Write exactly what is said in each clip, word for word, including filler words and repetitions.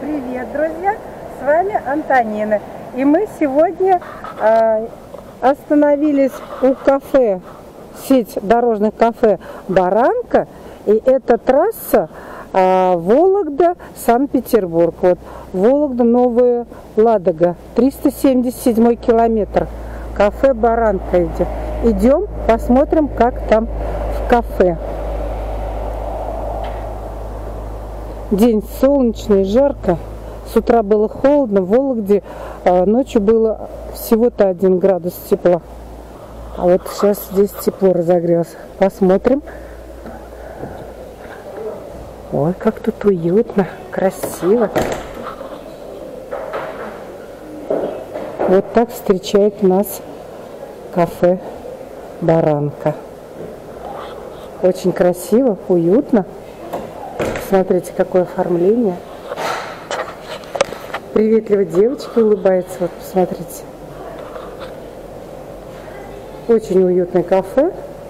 Привет, друзья! С вами Антонина. И мы сегодня э, остановились у кафе, сеть дорожных кафе «Баранка». И это трасса э, Вологда-Санкт-Петербург. Вот, Вологда-Новая Ладога, триста семьдесят седьмой километр. Кафе «Баранка» идет. Идем, посмотрим, как там в кафе. День солнечный, жарко. С утра было холодно. В Вологде а, ночью было всего-то один градус тепла. А вот сейчас здесь тепло разогрелось. Посмотрим. Ой, как тут уютно, красиво. Вот так встречает нас кафе «Баранка». Очень красиво, уютно. Смотрите, какое оформление. Приветливо девочка улыбается. Вот, посмотрите. Очень уютное кафе.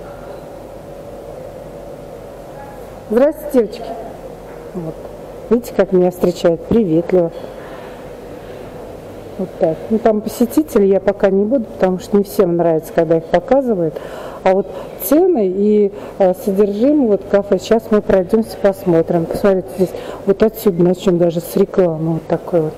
Здравствуйте, девочки. Вот. Видите, как меня встречают? Приветливо. Вот так. Ну, там посетители я пока не буду, потому что не всем нравится, когда их показывают. А вот цены и а, содержимое вот кафе, сейчас мы пройдемся, посмотрим. Посмотрите, здесь вот отсюда начнем даже с рекламы. Вот такой вот.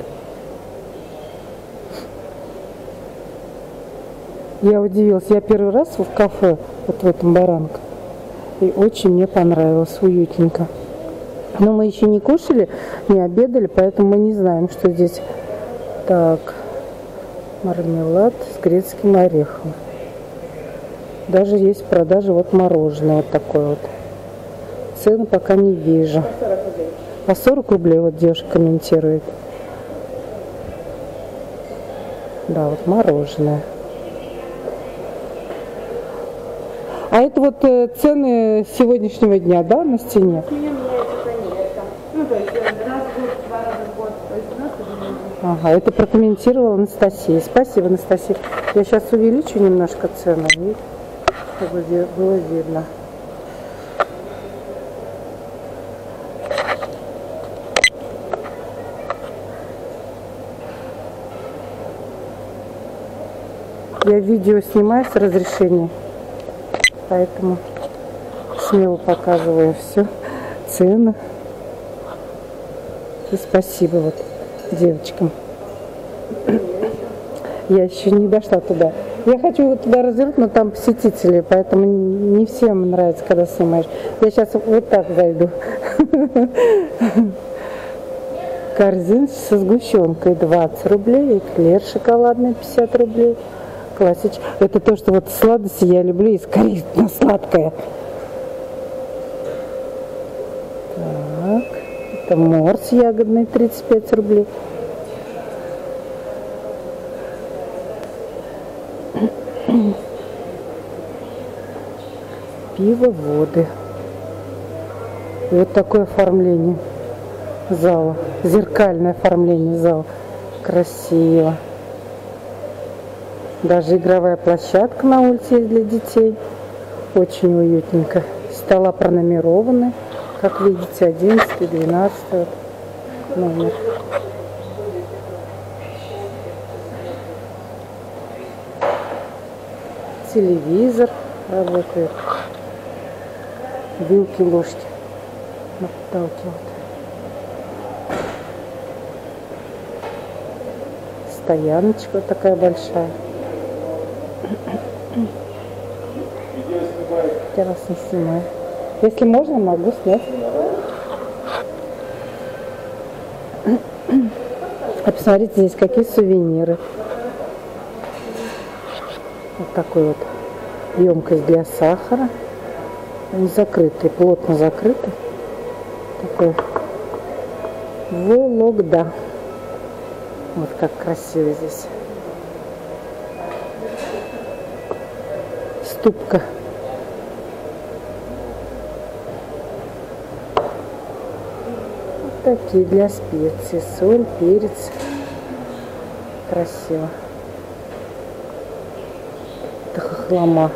Я удивилась. Я первый раз в кафе, вот в этом «Баранка». И очень мне понравилось, уютненько. Но мы еще не кушали, не обедали, поэтому мы не знаем, что здесь. Так, мармелад с грецким орехом. Даже есть в продаже вот мороженое вот такое вот. Цены пока не вижу. По сорок рублей вот девушка комментирует. Да, вот мороженое. А это вот э, цены сегодняшнего дня, да, на стене? Ну, то есть раз в год, два раза в год. То есть у нас Ага, это прокомментировала Анастасия. Спасибо, Анастасия. Я сейчас увеличу немножко цену, и чтобы было видно. Я видео снимаю с разрешения, поэтому смело показываю все, цены. И спасибо вот девочкам. Я еще не дошла туда. Я хочу туда развернуть, но там посетители, поэтому не всем нравится, когда снимаешь. Я сейчас вот так зайду. Корзин со сгущенкой двадцать рублей, эклер шоколадный пятьдесят рублей. Классич. Это то, что вот сладости я люблю, и скорее на сладкое. Так, это морс ягодный тридцать пять рублей. Пиво, воды. И вот такое оформление зала. Зеркальное оформление зала. Красиво. Даже игровая площадка на улице есть для детей. Очень уютненько. Стола пронумерованы. Как видите, одиннадцатый, двенадцатый номер. Телевизор работает. Вилки, ложки на потолке. Вот. Стояночка вот такая большая. Я вас не снимаю. Если можно, могу снять. А посмотрите, здесь какие сувениры. Вот такой вот емкость для сахара. Он закрытый, плотно закрытый. Такой Вологда. Вот как красиво здесь. Ступка. Вот такие для специй. Соль, перец. Красиво. Это хохлома.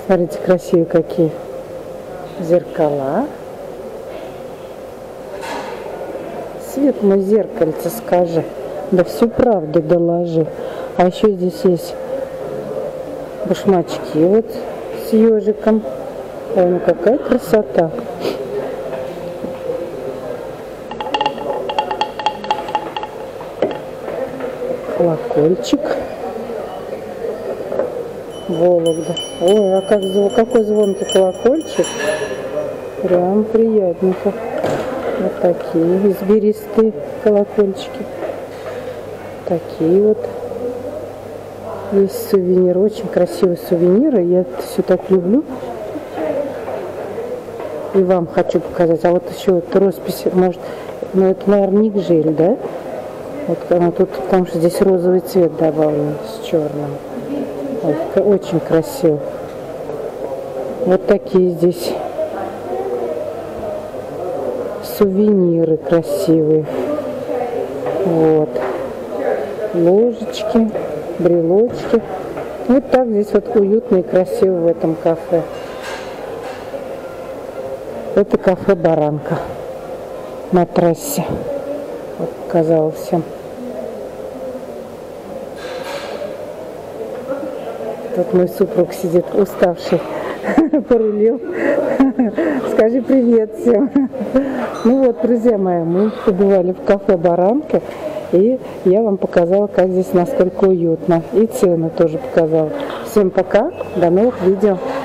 Смотрите, красивые какие зеркала. Свет, мой зеркальце, скажи. Да всю правду доложи. А еще здесь есть башмачки вот с ежиком. Ой, ну какая красота. Колокольчик. Вологда. Ой, а как, какой звонкий колокольчик. Прям приятненько. Вот такие избиристые колокольчики. Такие вот. Есть сувениры. Очень красивые сувениры. Я это все так люблю. И вам хочу показать. А вот еще вот роспись. Может, ну это, наверное, не гжель, да? Вот она тут, потому что здесь розовый цвет добавлен с черным. Вот, очень красиво. Вот такие здесь сувениры красивые. Вот. Ложечки, брелочки. Вот так здесь вот уютно и красиво в этом кафе. Это кафе «Баранка» на трассе. Вот показала всем. Тут мой супруг сидит уставший, порулил. Скажи привет всем. Ну вот, друзья мои, мы побывали в кафе «Баранка», и я вам показала, как здесь насколько уютно. И цены тоже показала. Всем пока, до новых видео.